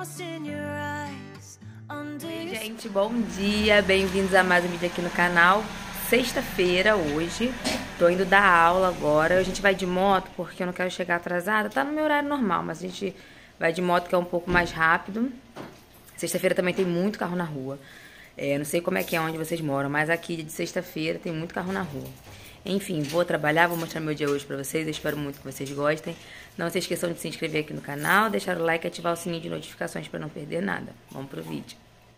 Oi, gente, bom dia, bem-vindos a mais um vídeo aqui no canal. Sexta-feira hoje, tô indo dar aula agora. A gente vai de moto porque eu não quero chegar atrasada. Tá no meu horário normal, mas a gente vai de moto que é um pouco mais rápido. Sexta-feira também tem muito carro na rua. Não sei como é que é onde vocês moram, mas aqui de sexta-feira tem muito carro na rua. Enfim, vou trabalhar, vou mostrar meu dia hoje pra vocês. Eu espero muito que vocês gostem. Não se esqueçam de se inscrever aqui no canal, deixar o like e ativar o sininho de notificações pra não perder nada. Vamos pro vídeo.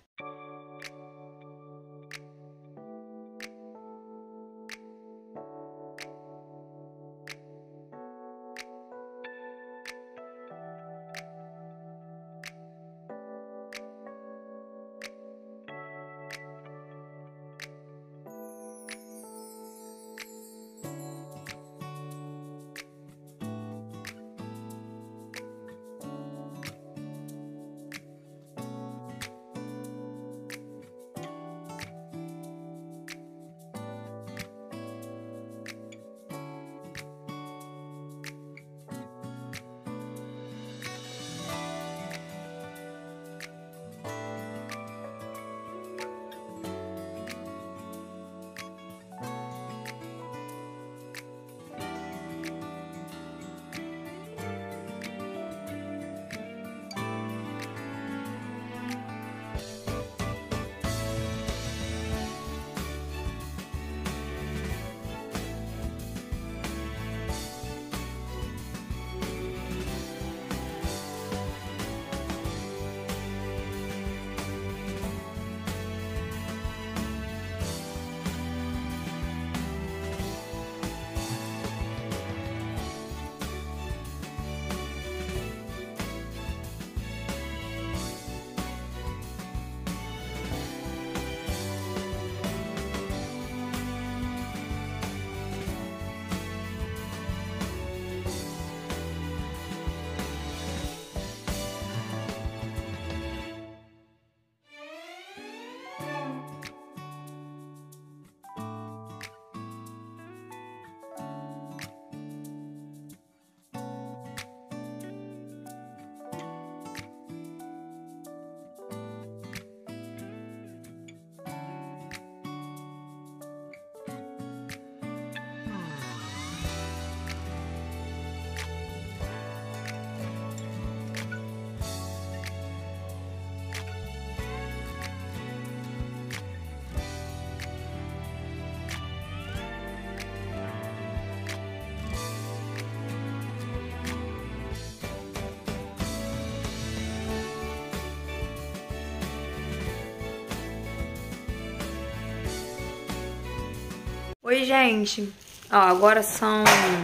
Oi, gente. Ó, agora são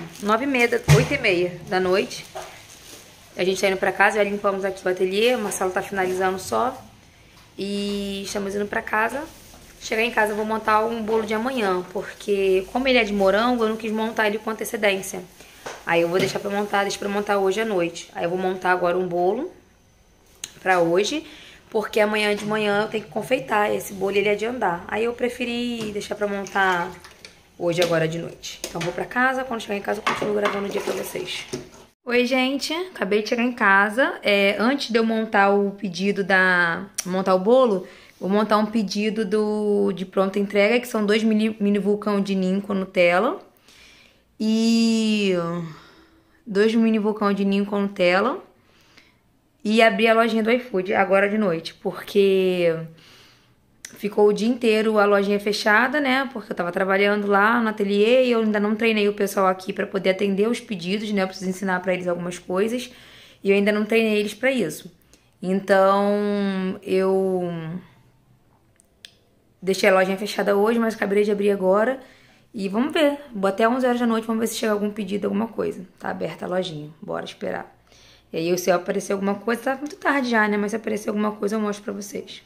9h30, 8h30 da noite. A gente tá indo pra casa, já limpamos aqui o ateliê, o Marcelo tá finalizando só. E estamos indo pra casa. Chegar em casa eu vou montar um bolo de amanhã, porque como ele é de morango, eu não quis montar ele com antecedência. Aí eu vou deixar pra montar hoje à noite. Aí eu vou montar agora um bolo pra hoje, porque amanhã de manhã eu tenho que confeitar. Esse bolo ele é de andar. Aí eu preferi deixar pra montar hoje, agora de noite. Então vou pra casa, quando chegar em casa eu continuo gravando o dia pra vocês. Oi, gente, acabei de chegar em casa. Antes de eu montar o pedido montar o bolo, vou montar um pedido de pronta entrega, que são 2 mini vulcão de ninho com Nutella. E 2 mini vulcão de ninho com Nutella. E abrir a lojinha do iFood agora de noite, porque ficou o dia inteiro a lojinha fechada, né? Porque eu tava trabalhando lá no ateliê e eu ainda não treinei o pessoal aqui pra poder atender os pedidos, né? Eu preciso ensinar pra eles algumas coisas e eu ainda não treinei eles pra isso. Então, eu deixei a lojinha fechada hoje, mas acabei de abrir agora. E vamos ver, vou até 11 horas da noite, vamos ver se chega algum pedido, alguma coisa. Tá aberta a lojinha, bora esperar. E aí, se aparecer alguma coisa, tá muito tarde já, né? Mas se aparecer alguma coisa, eu mostro pra vocês.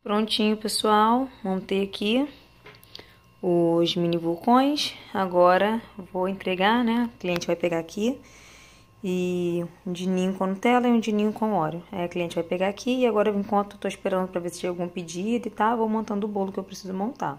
Prontinho, pessoal. Montei aqui os mini vulcões. Agora vou entregar, né? O cliente vai pegar aqui. E um de ninho com Nutella e um de ninho com Oreo. Aí a cliente vai pegar aqui e agora, enquanto eu tô esperando pra ver se chega algum pedido e tá, vou montando o bolo que eu preciso montar.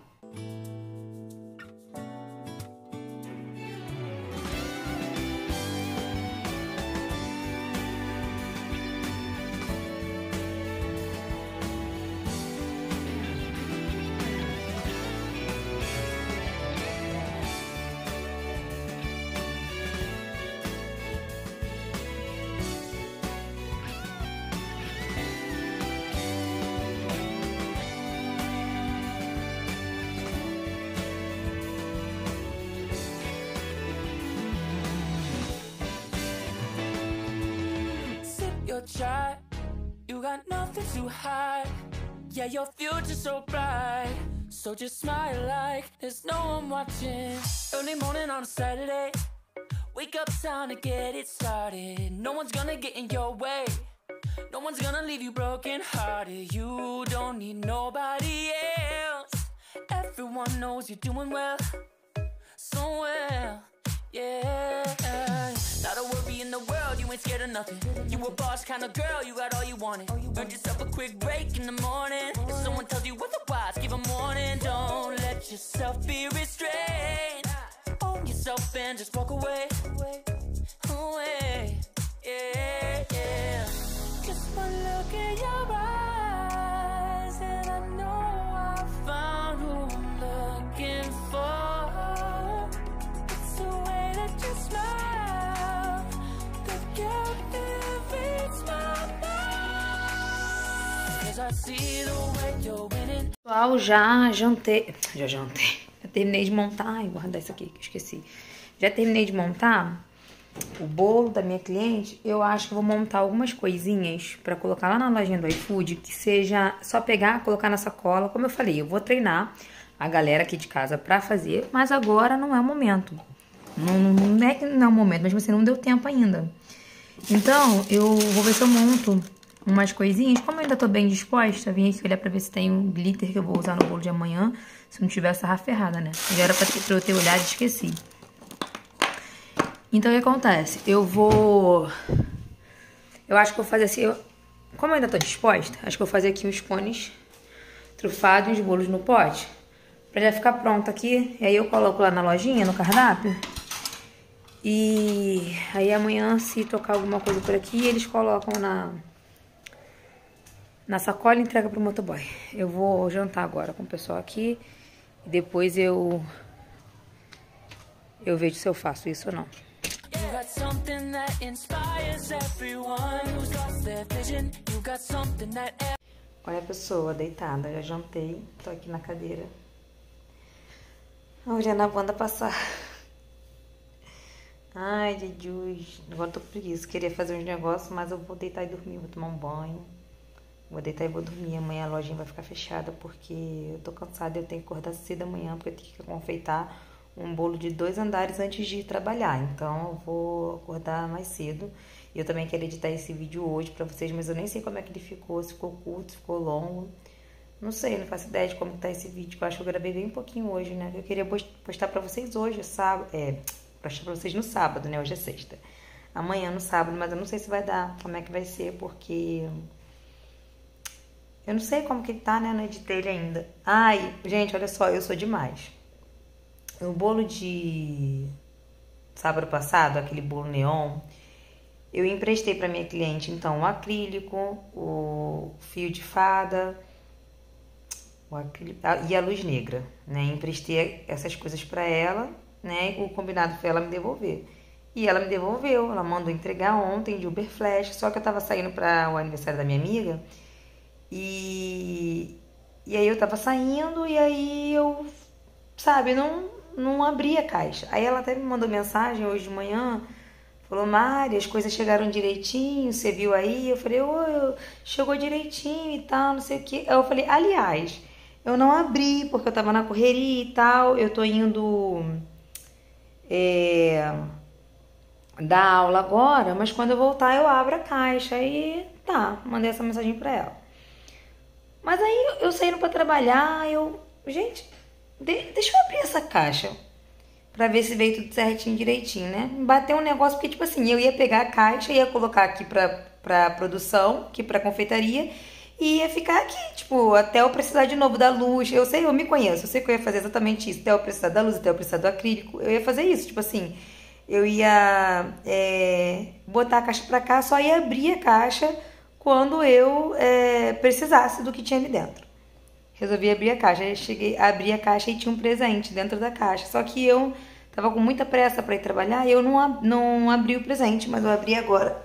Try. You got nothing to hide. Yeah, your future's so bright. So just smile like there's no one watching. Early morning on a Saturday. Wake up, time to get it started. No one's gonna get in your way. No one's gonna leave you broken hearted. You don't need nobody else. Everyone knows you're doing well. So well, yeah. Not a worry in the world, you ain't scared of nothing. You a boss kind of girl, you got all you wanted. Earned yourself a quick break in the morning. If someone tells you otherwise, give 'em warning. Don't let yourself be restrained. Own yourself and just walk away. Away, yeah, yeah. Just one look in your eyes and I know I found who I'm looking for. It's the way that you smile. Pessoal, já jantei. Já terminei de montar. Ai, guardar isso aqui que eu esqueci. Já terminei de montar o bolo da minha cliente. Eu acho que vou montar algumas coisinhas pra colocar lá na lojinha do iFood, que seja só pegar, colocar na sacola. Como eu falei, eu vou treinar a galera aqui de casa pra fazer, mas agora não é o momento. Não é que não é o momento, mas você não deu tempo ainda. Então, eu vou ver se eu monto umas coisinhas. Como eu ainda tô bem disposta, vim aqui olhar pra ver se tem um glitter que eu vou usar no bolo de amanhã. Se não tiver essa ferrada, né? Já era pra eu ter olhado e esqueci. Então, o que acontece? Eu acho que eu vou fazer assim... Como eu ainda tô disposta, acho que eu vou fazer aqui uns cones trufados e uns bolos no pote. Pra já ficar pronto aqui. E aí eu coloco lá na lojinha, no cardápio. E aí amanhã, se tocar alguma coisa por aqui, eles colocam na sacola e entregam pro motoboy. Eu vou jantar agora com o pessoal aqui. E depois eu vejo se eu faço isso ou não. Olha a pessoa deitada, já jantei. Tô aqui na cadeira. Olhando a banda passar. Ai, Jesus, agora tô com preguiça. Queria fazer uns negócios, mas eu vou deitar e dormir. Vou tomar um banho. Vou deitar e vou dormir. Amanhã a lojinha vai ficar fechada porque eu tô cansada. Eu tenho que acordar cedo amanhã porque eu tenho que confeitar um bolo de 2 andares antes de ir trabalhar. Então eu vou acordar mais cedo. E eu também quero editar esse vídeo hoje pra vocês, mas eu nem sei como é que ele ficou. Se ficou curto, se ficou longo. Não sei, não faço ideia de como tá esse vídeo. Eu acho que eu gravei bem um pouquinho hoje, né? Eu queria postar pra vocês hoje, sábado. Postar pra vocês no sábado, né? Hoje é sexta. Amanhã no sábado, mas eu não sei se vai dar, como é que vai ser, porque eu não sei como que ele tá, né? Não editei ele ainda. Ai, gente, olha só, eu sou demais. O bolo de sábado passado, aquele bolo neon, eu emprestei pra minha cliente, então, o acrílico, o fio de fada, e a luz negra, né? Emprestei essas coisas pra ela, né? O combinado foi ela me devolver. E ela me devolveu, ela mandou entregar ontem de Uber Flash, só que eu tava saindo para o aniversário da minha amiga e aí eu tava saindo e aí eu, sabe, não abri a caixa. Aí ela até me mandou mensagem hoje de manhã, falou: Mari, as coisas chegaram direitinho, você viu aí? Eu falei: chegou direitinho e tal, não sei o que. Aí eu falei: aliás, eu não abri porque eu tava na correria e tal, eu tô indo dar aula agora, mas quando eu voltar eu abro a caixa. Aí tá, mandei essa mensagem pra ela. Mas aí eu saindo pra trabalhar, gente, deixa eu abrir essa caixa pra ver se veio tudo certinho, direitinho, né? Me bateu um negócio, porque tipo assim, eu ia pegar a caixa, ia colocar aqui pra produção, aqui pra confeitaria, e ia ficar aqui, tipo, até eu precisar de novo da luz. Eu sei, eu me conheço, eu sei que eu ia fazer exatamente isso, até eu precisar da luz, até eu precisar do acrílico. Eu ia fazer isso, tipo assim, eu ia botar a caixa pra cá, só ia abrir a caixa quando eu precisasse do que tinha ali dentro. Resolvi abrir a caixa, aí cheguei, abri a caixa e tinha um presente dentro da caixa. Só que eu tava com muita pressa pra ir trabalhar e eu não abri o presente, mas eu abri agora.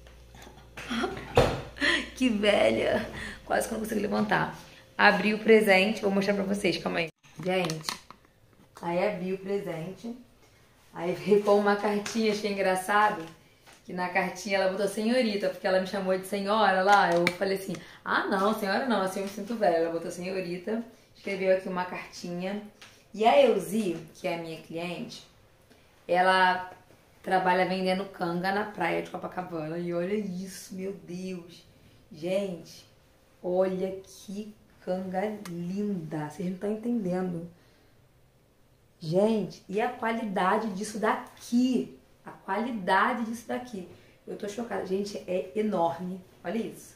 Que velha! Quase que eu não consigo levantar. Abri o presente, vou mostrar pra vocês, calma aí. Gente, aí abri o presente. Aí veio com uma cartinha, achei engraçado. Que na cartinha ela botou senhorita, porque ela me chamou de senhora lá. Eu falei assim, ah não, senhora não, assim eu me sinto velha. Ela botou senhorita, escreveu aqui uma cartinha. E a Elzi, que é a minha cliente, ela trabalha vendendo canga na praia de Copacabana. E olha isso, meu Deus. Gente, olha que canga linda. Vocês não estão entendendo. Gente, e a qualidade disso daqui. A qualidade disso daqui. Eu tô chocada. Gente, é enorme. Olha isso.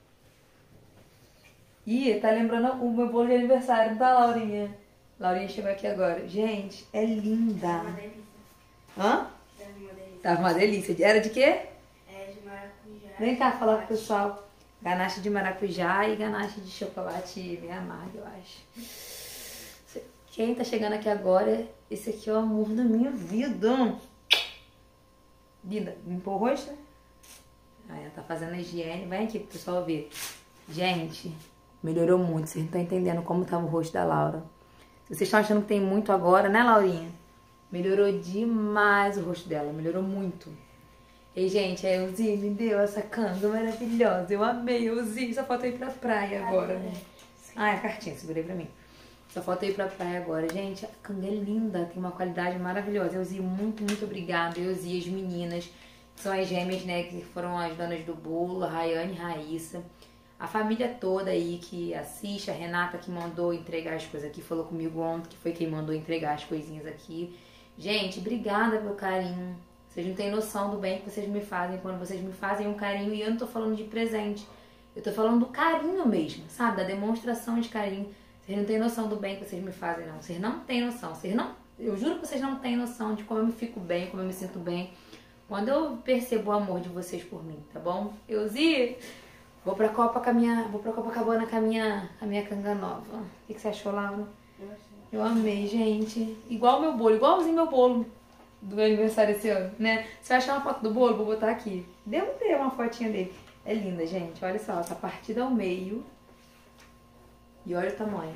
E tá lembrando o meu bolo de aniversário da Laurinha. Laurinha chegou aqui agora. Gente, é linda. Tava uma delícia. Hã? Tava uma delícia. Tava uma delícia. Era de quê? É de maracujá. Vem cá falar pro pessoal. Ganache de maracujá e ganache de chocolate meio amargo, eu acho. Quem tá chegando aqui agora, esse aqui é o amor da minha vida. Linda, limpou o rosto? Aí ela tá fazendo a higiene. Vem aqui pro pessoal ver. Gente, melhorou muito. Vocês não estão entendendo como tava o rosto da Laura. Se vocês estão achando que tem muito agora, né, Laurinha? Melhorou demais o rosto dela. Melhorou muito. E, gente, a Elzi me deu essa canga maravilhosa. Eu amei, Elzi. Só falta ir pra praia agora, né? Ah, é a cartinha. Segurei pra mim. Só falta ir pra praia agora. Gente, a canga é linda. Tem uma qualidade maravilhosa. Elzi, muito, muito obrigada. Elzi, as meninas, que são as gêmeas, né? Que foram as donas do bolo. A Rayane e Raíssa. A família toda aí que assiste. A Renata que mandou entregar as coisas aqui. Falou comigo ontem, que foi quem mandou entregar as coisinhas aqui. Gente, obrigada pelo carinho. Vocês não têm noção do bem que vocês me fazem quando vocês me fazem um carinho. E eu não tô falando de presente. Eu tô falando do carinho mesmo, sabe? Da demonstração de carinho. Vocês não têm noção do bem que vocês me fazem, não. Vocês não têm noção. Eu juro que vocês não têm noção de como eu me fico bem, como eu me sinto bem. Quando eu percebo o amor de vocês por mim, tá bom? Euzi, vou pra Copacabana com a minha canga nova. O que você achou, Laura? Eu amei, gente. Igual o meu bolo, igualzinho meu bolo do meu aniversário esse ano, né? Se eu achar uma foto do bolo, vou botar aqui. Devo ter uma fotinha dele. É linda, gente. Olha só, ela tá partida ao meio. E olha o tamanho.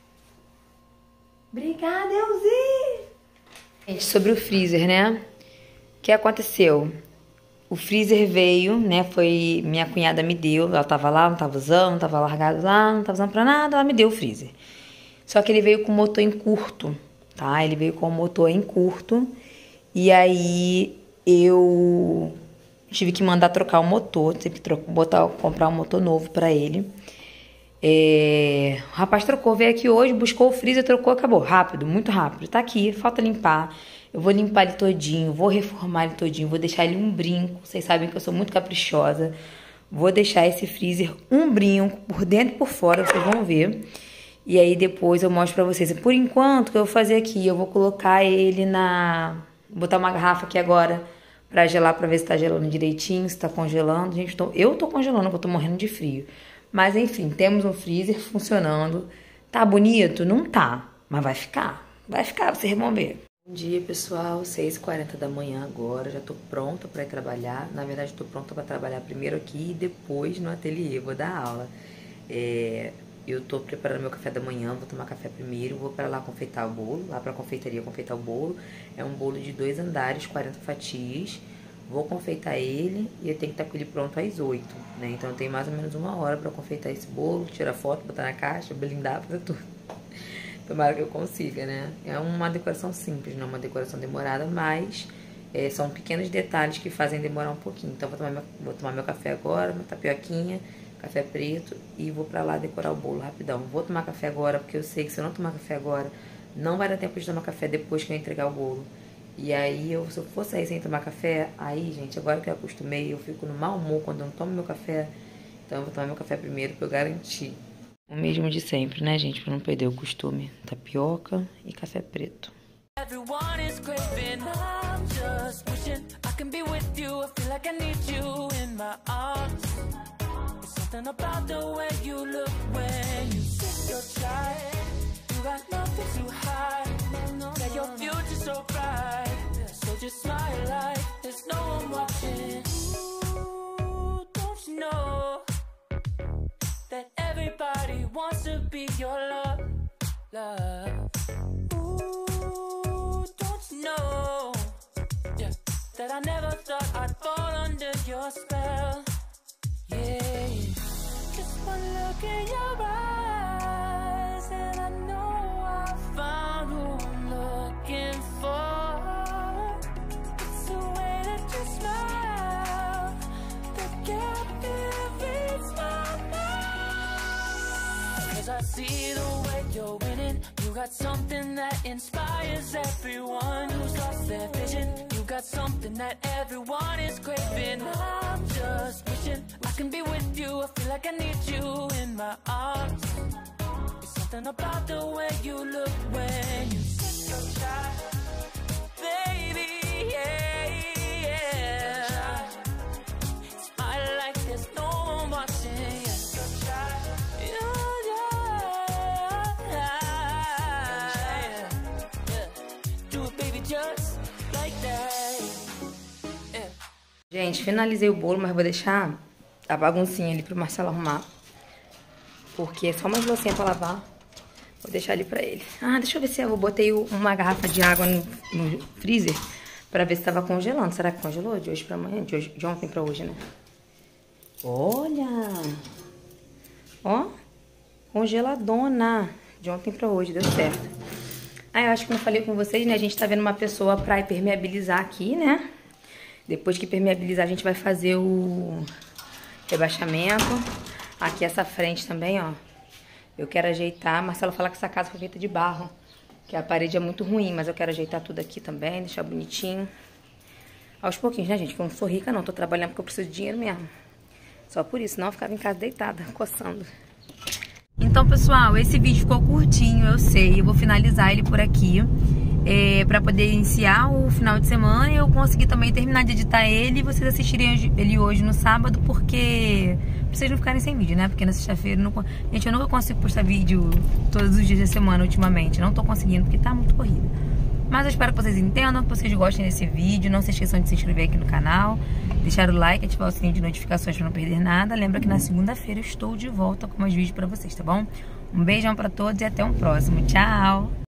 Obrigada, Elzi! Gente, sobre o freezer, né? O que aconteceu? O freezer veio, né? Foi... Minha cunhada me deu. Ela tava lá, não tava usando, não tava largado lá, não tava usando pra nada. Ela me deu o freezer. Só que ele veio com o motor em curto, tá? Ele veio com o motor em curto. E aí eu tive que mandar trocar o motor. Tive que comprar um motor novo pra ele. O rapaz trocou, veio aqui hoje, buscou o freezer, trocou, acabou. Rápido, muito rápido. Tá aqui, falta limpar. Eu vou limpar ele todinho, vou reformar ele todinho, vou deixar ele um brinco. Vocês sabem que eu sou muito caprichosa. Vou deixar esse freezer um brinco, por dentro e por fora, vocês vão ver. E aí depois eu mostro pra vocês. Por enquanto, o que eu vou fazer aqui, eu vou colocar ele Vou botar uma garrafa aqui agora pra gelar, pra ver se tá gelando direitinho, se tá congelando. Gente, eu tô congelando, porque eu tô morrendo de frio. Mas enfim, temos um freezer funcionando. Tá bonito? Não tá, mas vai ficar. Vai ficar, vocês vão ver. Bom dia, pessoal. 6h40 da manhã agora. Já tô pronta pra ir trabalhar. Na verdade, tô pronta pra trabalhar primeiro aqui e depois no ateliê. Vou dar aula. Eu tô preparando meu café da manhã. Vou tomar café primeiro. Vou pra lá confeitar o bolo. Lá pra confeitaria confeitar o bolo. É um bolo de 2 andares, 40 fatias. Vou confeitar ele e eu tenho que estar com ele pronto às 8, né? Então eu tenho mais ou menos 1 hora pra confeitar esse bolo, tirar foto, botar na caixa, blindar, fazer tudo. Tomara que eu consiga, né? É uma decoração simples, não é uma decoração demorada, mas São pequenos detalhes que fazem demorar um pouquinho. Então vou tomar meu café agora, uma tapioquinha, café preto, e vou pra lá decorar o bolo rapidão. Vou tomar café agora, porque eu sei que se eu não tomar café agora, não vai dar tempo de tomar café depois que eu entregar o bolo. E aí, se eu for sair sem tomar café, aí, gente, agora que eu acostumei, eu fico no mau humor quando eu não tomo meu café. Então eu vou tomar meu café primeiro pra eu garantir. O mesmo de sempre, né, gente? Pra não perder o costume. Tapioca e café preto. Everyone is craving, I'm just wishing I can be with you. I feel like I need you in my arms. There's something about the way you look when you sit your child. You got nothing to hide. Yeah, your future's so bright. So just smile like there's no one watching. Ooh, don't you know that everybody wants to be your love? Ooh, don't you know, yeah, that I never thought I'd fall under your spell. Yeah, just one look in your eyes and I know I found who I'm looking for. It's the way that you smile that captivates my mind. 'Cause I see the way you're winning. You got something that inspires everyone who's lost their vision. You got something that everyone is craving. I'm just wishing I can be with you. I feel like I need you in my arms. It's something about the way you look when you sit so shy. Baby, yeah. Smile like there's no one watching. So shy. Gente, finalizei o bolo, mas vou deixar a baguncinha ali pro Marcelo arrumar. Porque é só umas loucinhas pra lavar. Vou deixar ali pra ele. Ah, deixa eu ver se eu botei uma garrafa de água no freezer pra ver se tava congelando. Será que congelou de hoje pra amanhã? De ontem pra hoje, né? Olha! Ó, congeladona. De ontem pra hoje, deu certo. Ah, eu acho que não falei com vocês, né? A gente tá vendo uma pessoa pra impermeabilizar aqui, né? Depois que permeabilizar, a gente vai fazer o rebaixamento. Aqui essa frente também, ó. Eu quero ajeitar. Marcelo fala que essa casa foi feita de barro, que a parede é muito ruim, mas eu quero ajeitar tudo aqui também, deixar bonitinho. Aos pouquinhos, né, gente? Porque eu não sou rica, não. Tô trabalhando porque eu preciso de dinheiro mesmo. Só por isso, senão eu ficava em casa deitada, coçando. Então, pessoal, esse vídeo ficou curtinho, eu sei. Eu vou finalizar ele por aqui. Pra poder iniciar o final de semana e eu conseguir também terminar de editar ele e vocês assistirem ele hoje no sábado, porque pra vocês não ficarem sem vídeo, né? Porque na sexta-feira, gente, eu nunca consigo postar vídeo todos os dias da semana ultimamente, não tô conseguindo porque tá muito corrido. Mas eu espero que vocês entendam, que vocês gostem desse vídeo. Não se esqueçam de se inscrever aqui no canal, deixar o like, ativar o sininho de notificações pra não perder nada. Lembra que na segunda-feira eu estou de volta com mais vídeos pra vocês, tá bom? Um beijão pra todos e até um próximo. Tchau!